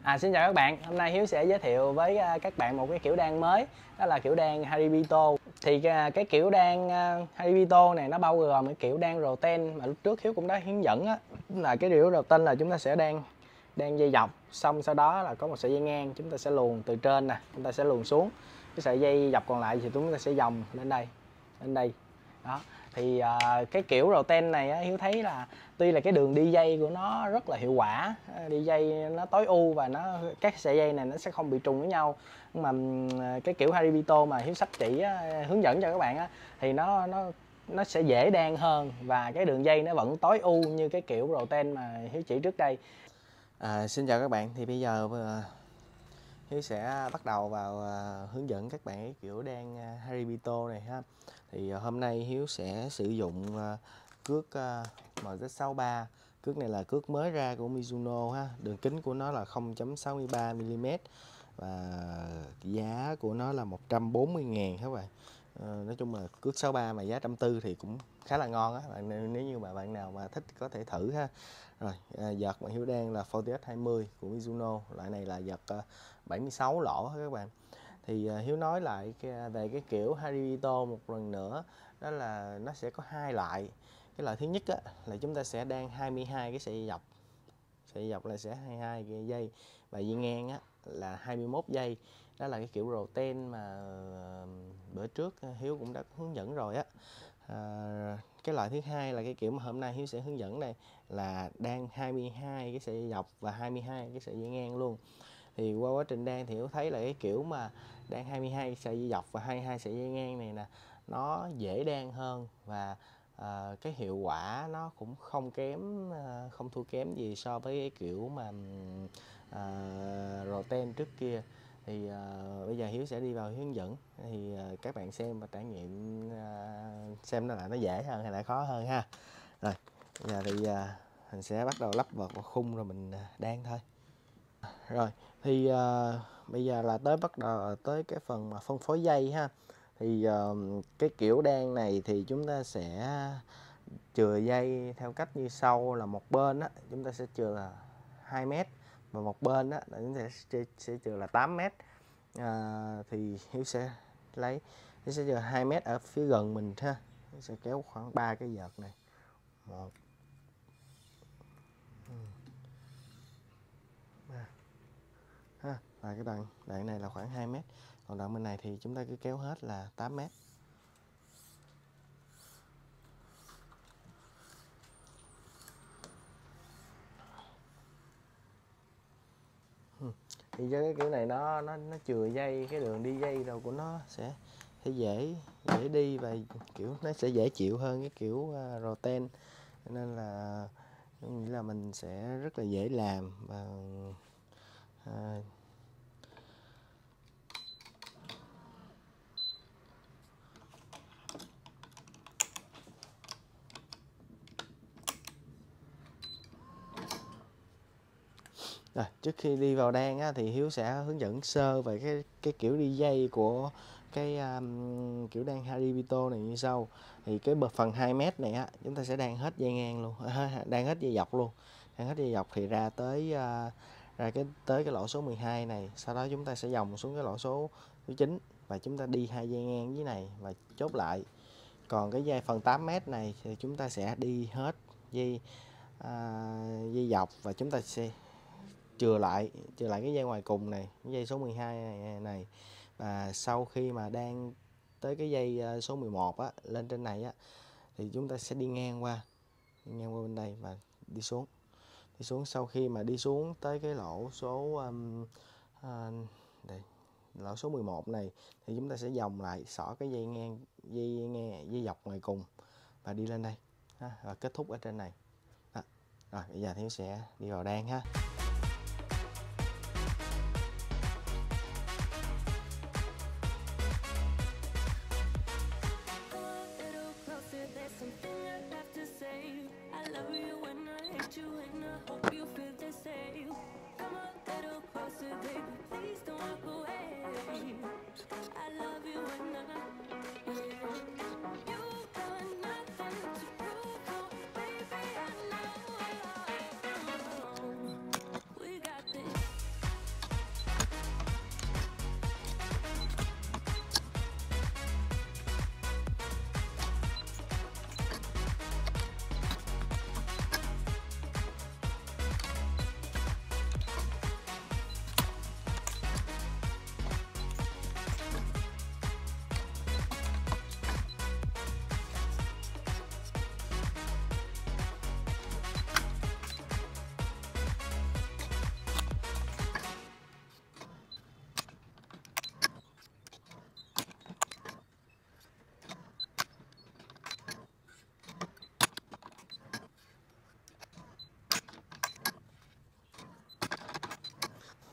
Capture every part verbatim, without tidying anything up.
À, xin chào các bạn, hôm nay Hiếu sẽ giới thiệu với các bạn một cái kiểu đan mới. Đó là kiểu đan Haribito. Thì cái kiểu đan Haribito này nó bao gồm cái kiểu đan roten mà lúc trước Hiếu cũng đã hướng dẫn á. Là cái kiểu roten là chúng ta sẽ đan đan dây dọc, xong sau đó là có một sợi dây ngang chúng ta sẽ luồn từ trên nè, chúng ta sẽ luồn xuống. Cái sợi dây dọc còn lại thì chúng ta sẽ vòng lên đây, lên đây. Đó. Thì uh, cái kiểu roten này á, Hiếu thấy là tuy là cái đường đi dây của nó rất là hiệu quả, đi dây nó tối ưu và nó các sợi dây này nó sẽ không bị trùng với nhau, nhưng mà cái kiểu Haribito mà Hiếu sắp chỉ á, hướng dẫn cho các bạn á, thì nó nó nó sẽ dễ đan hơn và cái đường dây nó vẫn tối ưu như cái kiểu roten mà Hiếu chỉ trước đây. À, xin chào các bạn, thì bây giờ Hiếu sẽ bắt đầu vào uh, hướng dẫn các bạn cái kiểu đan uh, Haribito này ha. Thì uh, hôm nay Hiếu sẽ sử dụng uh, cước uh, M Z sáu ba. Cước này là cước mới ra của Mizuno ha. Đường kính của nó là không phẩy sáu ba mi li mét và giá của nó là một trăm bốn mươi ngàn các bạn. Uh, nói chung là cước sáu ba mà giá một trăm tư mươi thì cũng khá là ngon á. Bạn nếu như mà bạn nào mà thích có thể thử ha. Rồi, uh, vợt mà Hiếu đan là Fortius hai mươi của Mizuno. Loại này là vợt uh, bảy mươi sáu lỗ các bạn. Thì uh, Hiếu nói lại cái, về cái kiểu Haribito một lần nữa, đó là nó sẽ có hai loại. Cái loại thứ nhất á, là chúng ta sẽ đan hai mươi hai cái sợi dây dọc. Sợi dây dọc là sẽ hai mươi hai cái dây và dây ngang á, là hai mươi mốt dây. Đó là cái kiểu roten mà uh, bữa trước Hiếu cũng đã hướng dẫn rồi á. Uh, cái loại thứ hai là cái kiểu mà hôm nay Hiếu sẽ hướng dẫn đây, là đan hai mươi hai cái sợi dây dọc và hai mươi hai cái sợi dây ngang luôn. Thì qua quá trình đan thì Hiếu thấy là cái kiểu mà đan hai mươi hai sợi dây dọc và hai mươi hai sợi dây ngang này nè, nó dễ đan hơn và uh, cái hiệu quả nó cũng không kém, uh, không thua kém gì so với cái kiểu mà uh, roten trước kia. Thì uh, bây giờ Hiếu sẽ đi vào hướng dẫn, thì uh, các bạn xem và trải nghiệm uh, xem nó là nó dễ hơn hay là khó hơn ha. Rồi bây giờ thì uh, mình sẽ bắt đầu lắp vợt vào khung rồi mình uh, đan thôi. Rồi thì uh, bây giờ là tới bắt đầu tới cái phần mà phân phối dây ha. Thì uh, cái kiểu đan này thì chúng ta sẽ chừa dây theo cách như sau, là một bên á chúng ta sẽ chừa là hai mét và một bên á chúng ta sẽ, sẽ chừa là tám mét. Uh, thì Hiếu sẽ lấy Hiếu sẽ chừa hai mét ở phía gần mình ha. Hiếu sẽ kéo khoảng ba cái vợt này. Một, ha, và cái đoạn đoạn này là khoảng hai mét, còn đoạn bên này thì chúng ta cứ kéo hết là tám mét. Thì cho cái kiểu này nó nó nó chừa dây, cái đường đi dây đâu của nó sẽ sẽ dễ dễ đi và kiểu nó sẽ dễ chịu hơn cái kiểu uh, roten, nên là nghĩa là mình sẽ rất là dễ làm. Và uh, Rồi, trước khi đi vào đan á, thì Hiếu sẽ hướng dẫn sơ về cái cái kiểu đi dây của cái um, kiểu đan Haribito này như sau. Thì cái phần hai mét này á, chúng ta sẽ đan hết dây ngang luôn, đan hết dây dọc luôn. Đan hết dây dọc thì ra tới uh, ra cái tới cái lỗ số mười hai này, sau đó chúng ta sẽ vòng xuống cái lỗ số thứ chín và chúng ta đi hai dây ngang dưới này và chốt lại. Còn cái dây phần tám mét này thì chúng ta sẽ đi hết dây uh, dây dọc và chúng ta sẽ chừa lại chừa lại cái dây ngoài cùng này, cái dây số mười hai này, này. Và sau khi mà đang tới cái dây số mười một á, lên trên này á, thì chúng ta sẽ đi ngang qua đi ngang qua bên đây và đi xuống đi xuống sau khi mà đi xuống tới cái lỗ số um, uh, đây, lỗ số mười một này thì chúng ta sẽ vòng lại, xỏ cái dây ngang dây ngang dây dọc ngoài cùng và đi lên đây ha, và kết thúc ở trên này đó. Rồi bây giờ thì sẽ đi vào đan ha.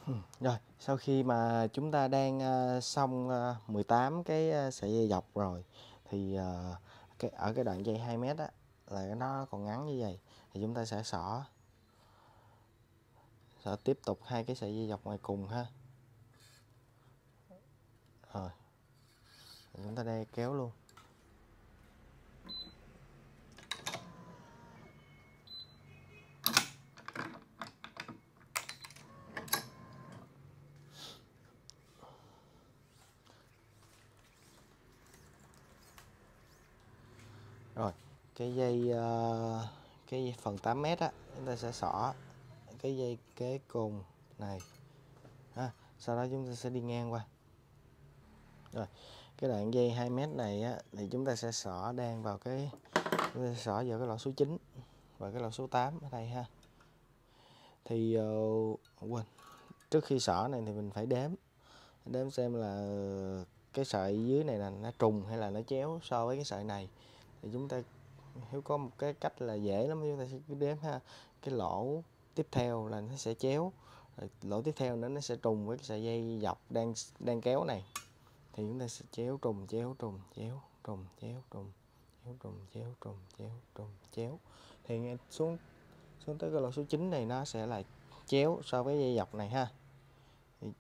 Rồi, sau khi mà chúng ta đang uh, xong uh, mười tám cái uh, sợi dây dọc rồi thì uh, cái ở cái đoạn dây hai mét á là nó còn ngắn như vậy thì chúng ta sẽ xỏ xỏ tiếp tục hai cái sợi dây dọc ngoài cùng ha. Rồi, chúng ta đây kéo luôn. Rồi, cái dây uh, cái phần tám mét á chúng ta sẽ xỏ cái dây kế cùng này ha. Sau đó chúng ta sẽ đi ngang qua. Rồi, cái đoạn dây hai mét này á thì chúng ta sẽ xỏ đan vào cái chúng ta sẽ xỏ vào cái lỗ số chín và cái lỗ số tám ở đây ha. Thì uh, quên, trước khi xỏ này thì mình phải đếm đếm xem là cái sợi dưới này là nó trùng hay là nó chéo so với cái sợi này. Thì chúng ta Hiếu có một cái cách là dễ lắm, chúng ta sẽ cứ đếm ha. Cái lỗ tiếp theo là nó sẽ chéo, rồi lỗ tiếp theo nữa nó sẽ trùng với cái sợi dây dọc đang đang kéo này. Thì chúng ta sẽ chéo trùng chéo trùng chéo trùng chéo trùng chéo trùng chéo trùng chéo trùng chéo. Thì nghe xuống xuống tới cái lỗ số chín này nó sẽ là chéo so với dây dọc này ha. Thì,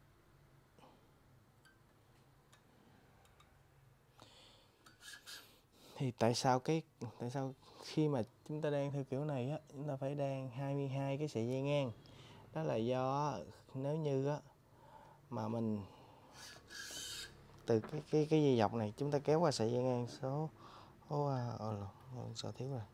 thì tại sao cái tại sao khi mà chúng ta đan theo kiểu này á chúng ta phải đan hai mươi hai cái sợi dây ngang? Đó là do nếu như á mà mình từ cái cái cái dây dọc này chúng ta kéo qua sợi dây ngang số số sao thiếu rồi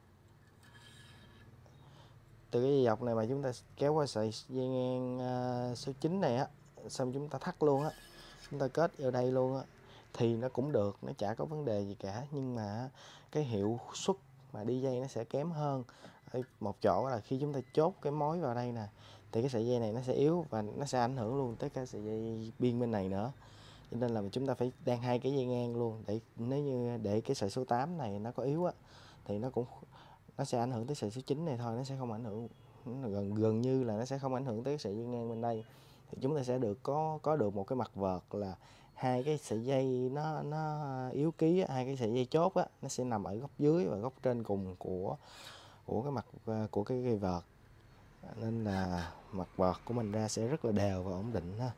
từ cái dây dọc này mà chúng ta kéo qua sợi dây ngang uh, số chín này á, xong chúng ta thắt luôn á, chúng ta kết vào đây luôn á thì nó cũng được, nó chả có vấn đề gì cả. Nhưng mà cái hiệu suất mà đi dây nó sẽ kém hơn ở một chỗ là khi chúng ta chốt cái mối vào đây nè thì cái sợi dây này nó sẽ yếu và nó sẽ ảnh hưởng luôn tới cái sợi dây biên bên này nữa. Cho nên là chúng ta phải đan hai cái dây ngang luôn, để nếu như để cái sợi số tám này nó có yếu á thì nó cũng nó sẽ ảnh hưởng tới sợi số chín này thôi, nó sẽ không ảnh hưởng, gần gần như là nó sẽ không ảnh hưởng tới sợi dây ngang bên đây. Thì chúng ta sẽ được có có được một cái mặt vợt là hai cái sợi dây nó nó yếu ký, hai cái sợi dây chốt á nó sẽ nằm ở góc dưới và góc trên cùng của của cái mặt của cái cây vợt, nên là mặt vợt của mình ra sẽ rất là đều và ổn định ha.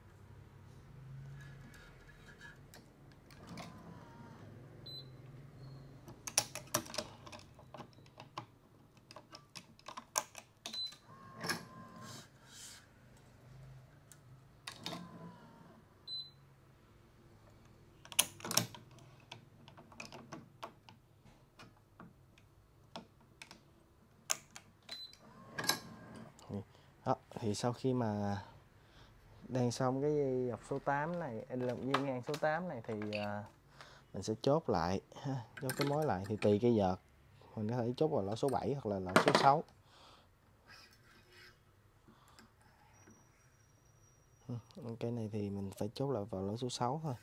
Đó, thì sau khi mà đan xong cái dây dọc số tám này, dây ngang số tám này thì uh, mình sẽ chốt lại ha, chốt cái mối lại thì tùy cái vợt mình có thể chốt vào lỗ số bảy hoặc là lỗ số sáu. Cái này thì mình phải chốt lại vào lỗ số sáu thôi.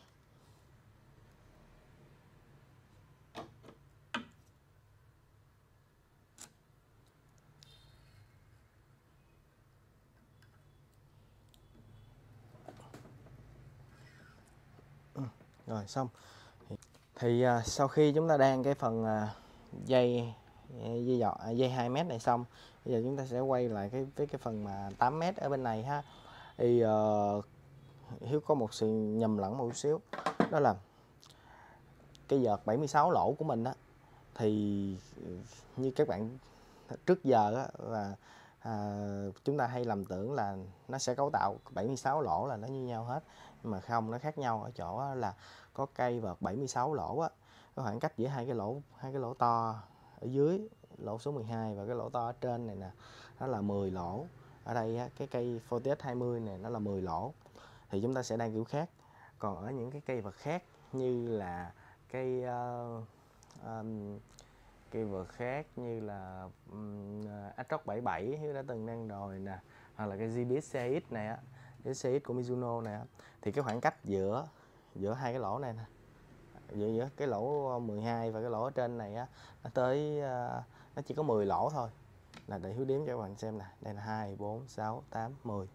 Rồi xong thì, thì uh, sau khi chúng ta đan cái phần uh, dây dây dọ dây hai mét này xong, bây giờ chúng ta sẽ quay lại cái với cái phần mà tám mét ở bên này ha. Thì uh, Hiếu có một sự nhầm lẫn một chút xíu, đó là cái vợt bảy mươi sáu lỗ của mình á, thì như các bạn trước giờ á là à, chúng ta hay lầm tưởng là nó sẽ cấu tạo bảy mươi sáu lỗ là nó như nhau hết, nhưng mà không, nó khác nhau ở chỗ là có cây vợt bảy mươi sáu lỗ á, có khoảng cách giữa hai cái lỗ hai cái lỗ to ở dưới lỗ số mười hai và cái lỗ to ở trên này nè, nó là mười lỗ. Ở đây á, cái cây Fortius hai mươi này nó là mười lỗ, thì chúng ta sẽ đan kiểu khác. Còn ở những cái cây vợt khác như là cây uh, um, cây vợt khác như là um, Atrox bảy mươi bảy Hiếu đã từng đan rồi nè, hoặc là cái giê bê ét xê ích này á, cái xê ích của Mizuno này á, thì cái khoảng cách giữa giữa hai cái lỗ này nè, giữa giữa cái lỗ mười hai và cái lỗ ở trên này á, nó tới uh, nó chỉ có mười lỗ thôi. Là để Hiếu đếm cho các bạn xem nè, đây là hai, bốn, sáu, tám, mười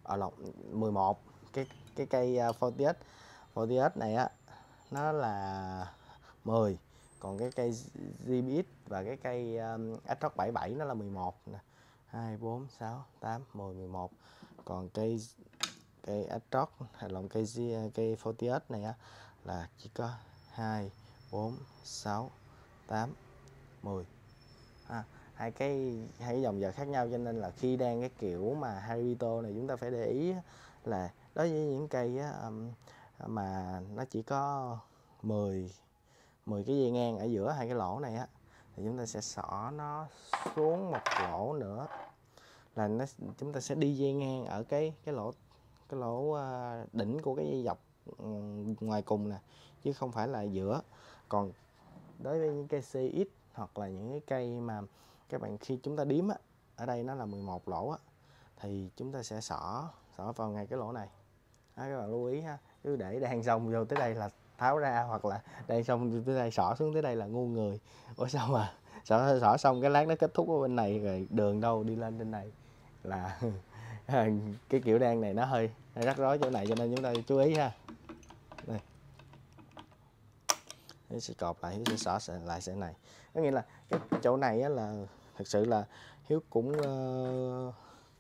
ở lộn mười một. Cái cái cây uh, Fortius Fortius này á nó là mười, còn cái cây giê bê ích và cái cây um, Atrox bảy mươi bảy nó là mười một nè. hai, bốn, sáu, tám, mười, mười một. Còn cây cây Atrox hay lộn cây cây Fortius này á là chỉ có hai, bốn, sáu, tám, mười. À, hai cái hai cái dòng giờ khác nhau, cho nên là khi đan cái kiểu mà Harebito này chúng ta phải để ý là đối với những cây á, um, mà nó chỉ có mười mười cái dây ngang ở giữa hai cái lỗ này á, thì chúng ta sẽ xỏ nó xuống một lỗ nữa, là nó chúng ta sẽ đi dây ngang ở cái cái lỗ cái lỗ uh, đỉnh của cái dây dọc um, ngoài cùng nè, chứ không phải là giữa. Còn đối với những cây xê ích hoặc là những cái cây mà các bạn khi chúng ta đếm á, ở đây nó là mười một lỗ á, thì chúng ta sẽ xỏ xỏ vào ngay cái lỗ này. Đó, các bạn lưu ý ha, cứ để đan xong vô tới đây là tháo ra, hoặc là đan xong tới đây xỏ xuống tới đây là ngu người. Ủa sao mà xỏ, xỏ xong cái lát nó kết thúc ở bên này rồi đường đâu đi lên trên này, là cái kiểu đan này nó hơi, hơi rắc rối chỗ này, cho nên chúng ta chú ý ha. Đây, nó sẽ cọp lại, nó sẽ xỏ lại sẽ này, có nghĩa là cái chỗ này á là thực sự là Hiếu cũng uh,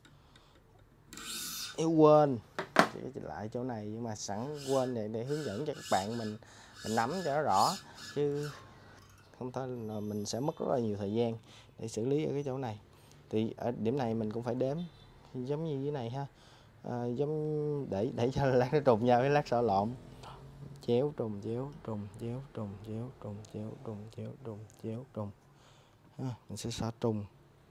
Hiếu quên lại chỗ này, nhưng mà sẵn quên để, để hướng dẫn cho các bạn mình mình nắm cho nó rõ, chứ không thôi là mình sẽ mất rất là nhiều thời gian để xử lý ở cái chỗ này. Thì ở điểm này mình cũng phải đếm giống như dưới này ha, à, giống để để cho lát nó trùng nhau, cái lát xỏ lộn, chéo trùng chéo trùng chéo trùng chéo trùng chéo trùng chéo trùng chéo trùng ha, mình sẽ xỏ trùng.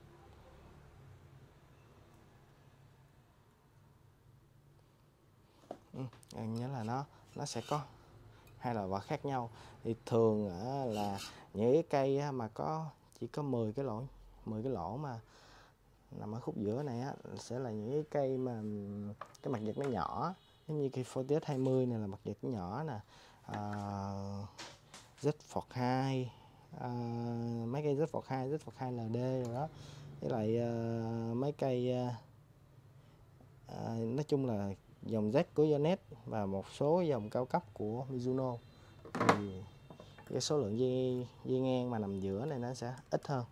Ừ, nhớ là nó nó sẽ có hai loại vỏ khác nhau. Thì thường là những cái cây mà có chỉ có mười cái lỗ mười cái lỗ mà nằm ở khúc giữa này á, sẽ là những cái cây mà cái mặt giật nó nhỏ, giống như cây Fortius hai mươi này là mặt giật nhỏ nè, à, Z-Ford hai, à, mấy cây Z-Ford hai, Z-Ford hai lờ đê rồi đó, với lại à, mấy cây à, à, nói chung là dòng Z của Yonex và một số dòng cao cấp của Mizuno, thì cái số lượng dây, dây ngang mà nằm giữa này nó sẽ ít hơn.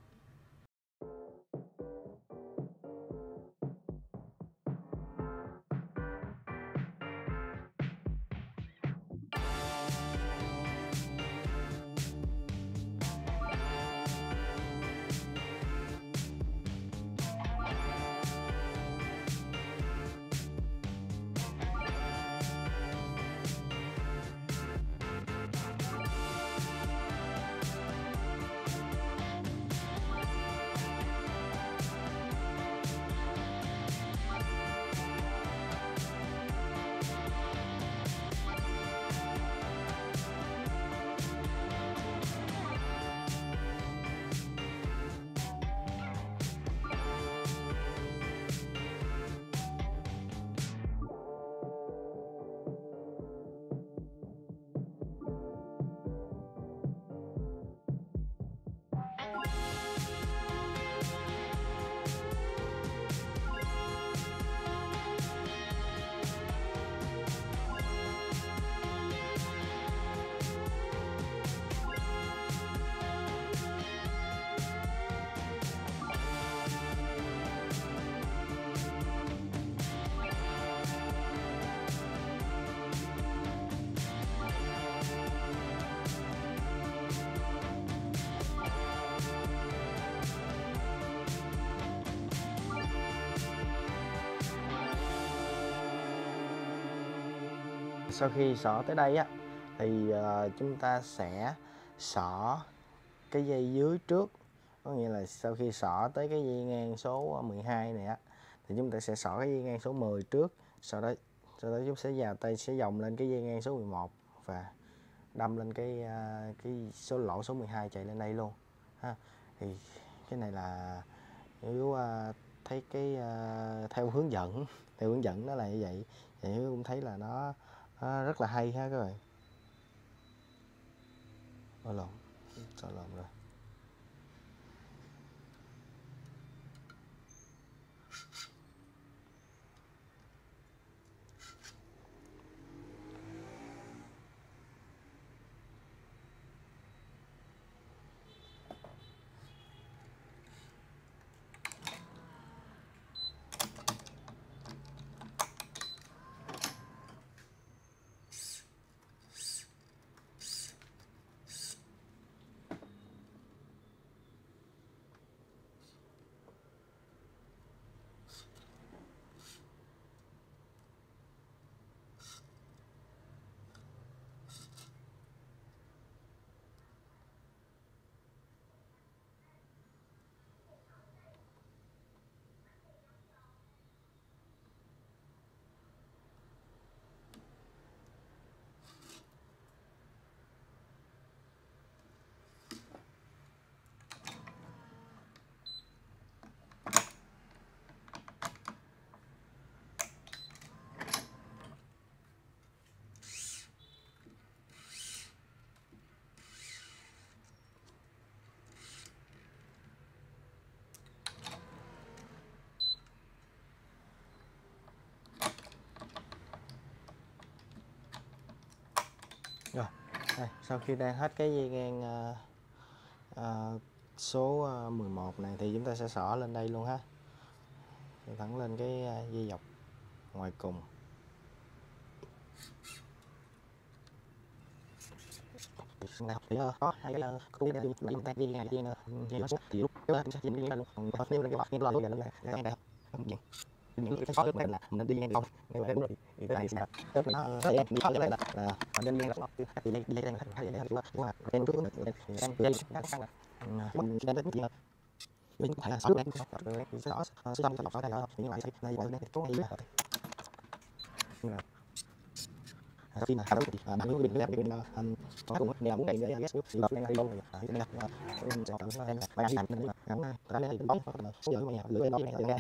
Sau khi xỏ tới đây á, thì uh, chúng ta sẽ xỏ cái dây dưới trước, có nghĩa là sau khi xỏ tới cái dây ngang số mười hai này á, thì chúng ta sẽ xỏ cái dây ngang số mười trước, sau đó sau đó chúng sẽ vào tay sẽ vòng lên cái dây ngang số mười một và đâm lên cái uh, cái số lỗ số mười hai chạy lên đây luôn ha. Thì cái này là nếu uh, thấy cái uh, theo hướng dẫn theo hướng dẫn nó là như vậy, thì Hiếu cũng thấy là nó, nó rất là hay ha các bạn. Ôi lộn, sao lộn rồi. Đây, sau khi đan hết cái dây ngang uh, uh, số uh, mười một này thì chúng ta sẽ xỏ lên đây luôn ha, thẳng lên cái uh, dây dọc ngoài cùng. Thì có hai cái cũng cái dây tay dây này dây dây nó thì lúc cái chúng ta nhìn cái lúc còn nếu cái bọt cái lo luôn là cái này không gì những cái số này là mình đi ngang không nếu vậy đúng rồi thì cái này sẽ cái nó nó sẽ bị khó cái là là nên ngang đó thì đây đây đang hay vậy là đúng là trên trước thì đang dây đang căng là mình đang đến chuyện mình phải là số đang rồi thì sẽ rõ xong cái lọc ở đây rồi thì lại này gọi đây có ngay rồi sau khi mà đối thì bạn muốn bình cái bình có cùng nhà muốn này nữa yes thì lọc đang lâu rồi thì nên là mình sẽ tự em bạn đi làm nên là ngắn ra đây thì bóng số giờ mà nhà lưỡi nó này ra.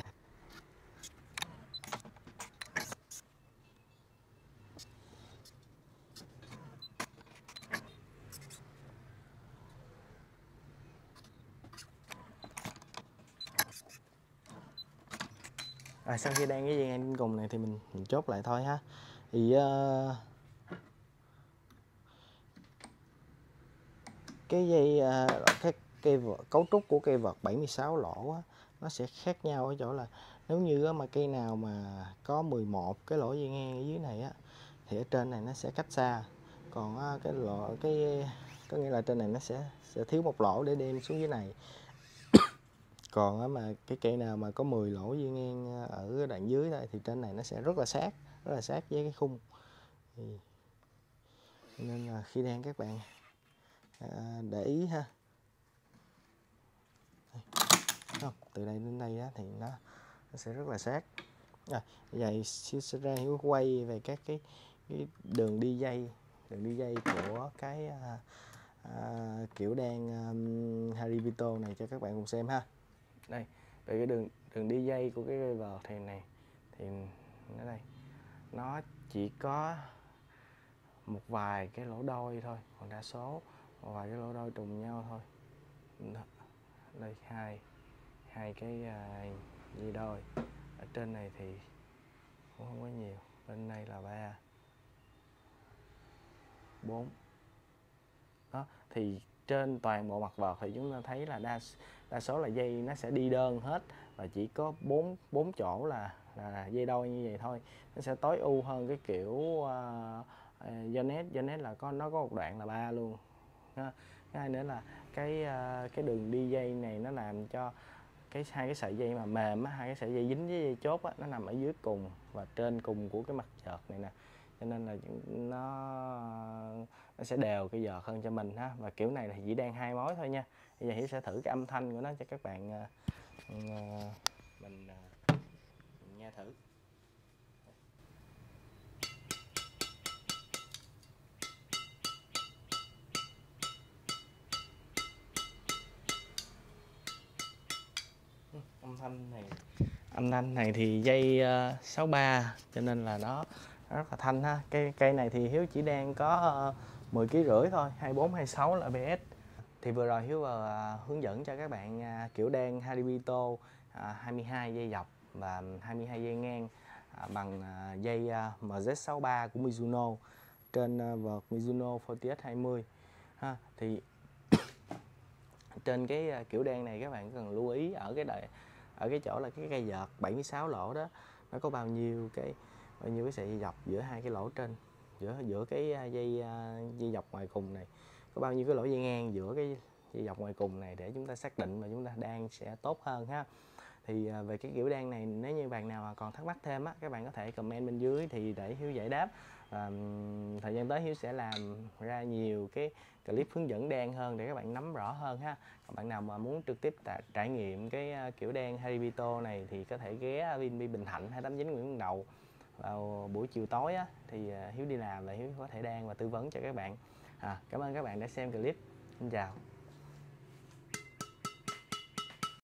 À, sau khi đan cái dây ngang cùng này thì mình, mình chốt lại thôi ha. Thì uh, cái dây uh, cái cây vợt, cấu trúc của cây vợt bảy mươi sáu lỗ á, nó sẽ khác nhau ở chỗ là nếu như mà cây nào mà có mười một cái lỗ dây ngang ở dưới này á thì ở trên này nó sẽ cách xa, còn uh, cái lỗ cái có nghĩa là trên này nó sẽ sẽ thiếu một lỗ để đem xuống dưới này. Còn mà cái cây nào mà có mười lỗ dây ngang ở đoạn dưới đây thì trên này nó sẽ rất là sát, rất là sát với cái khung. Thì nên là khi đan các bạn à, để ý ha. Không, từ đây đến đây á, thì nó, nó sẽ rất là sát. À, vậy sẽ ra Hiếu quay về các cái, cái đường đi dây, đường đi dây của cái à, à, kiểu đan um, Haribito này cho các bạn cùng xem ha. Đây, về cái đường đường đi dây của cái cây vợt thì này thì ở đây nó chỉ có một vài cái lỗ đôi thôi, còn đa số một vài cái lỗ đôi trùng nhau thôi. Đây hai hai cái uh, dây đôi, ở trên này thì cũng không có nhiều, bên này là ba bốn đó. Thì trên toàn bộ mặt vợt thì chúng ta thấy là đa đa số là dây nó sẽ đi đơn hết, và chỉ có bốn bốn chỗ là là dây đôi như vậy thôi. Nó sẽ tối ưu hơn cái kiểu uh, Yonex Yonex là có nó có một đoạn là ba luôn. Cái hai nữa là cái uh, cái đường đi dây này nó làm cho cái hai cái sợi dây mà mềm á, hai cái sợi dây dính với dây chốt á, nó nằm ở dưới cùng và trên cùng của cái mặt vợt này nè, cho nên là nó nó sẽ đều cái vợt hơn cho mình ha. Và kiểu này thì chỉ đan hai mối thôi nha. Bây giờ Hiếu sẽ thử cái âm thanh của nó cho các bạn uh, uh, mình, uh, mình nghe thử. Âm thanh này âm thanh này thì dây uh, sáu ba cho nên là nó rất là thanh ha. Cây cây này thì Hiếu chỉ đang có uh, mười ký rưỡi thôi, hai bốn hai sáu là a bê ét. Thì vừa rồi Hiếu uh, hướng dẫn cho các bạn uh, kiểu đan Haribito uh, hai mươi hai dây dọc và hai mươi hai dây ngang uh, bằng uh, dây uh, em dét sáu ba của Mizuno trên uh, vợt Mizuno Fortius hai mươi ha. Thì trên cái uh, kiểu đan này các bạn cần lưu ý ở cái đời ở cái chỗ là cái cây vợt bảy mươi sáu lỗ đó, nó có bao nhiêu cái bao nhiêu cái sợi dây dọc giữa hai cái lỗ trên, giữa giữa cái dây dây dọc ngoài cùng này, có bao nhiêu cái lỗ dây ngang giữa cái dây dọc ngoài cùng này để chúng ta xác định mà chúng ta đan sẽ tốt hơn ha. Thì về cái kiểu đan này nếu như bạn nào mà còn thắc mắc thêm á, các bạn có thể comment bên dưới thì để Hiếu giải đáp. À, thời gian tới Hiếu sẽ làm ra nhiều cái clip hướng dẫn đan hơn để các bạn nắm rõ hơn ha. Còn bạn nào mà muốn trực tiếp trải nghiệm cái kiểu đan Haribito này thì có thể ghé Vinbi Bình Thạnh hai tám chín Nguyễn Văn Đầu vào buổi chiều tối á, thì Hiếu đi làm và Hiếu có thể đan và tư vấn cho các bạn. À, cảm ơn các bạn đã xem clip. Xin chào.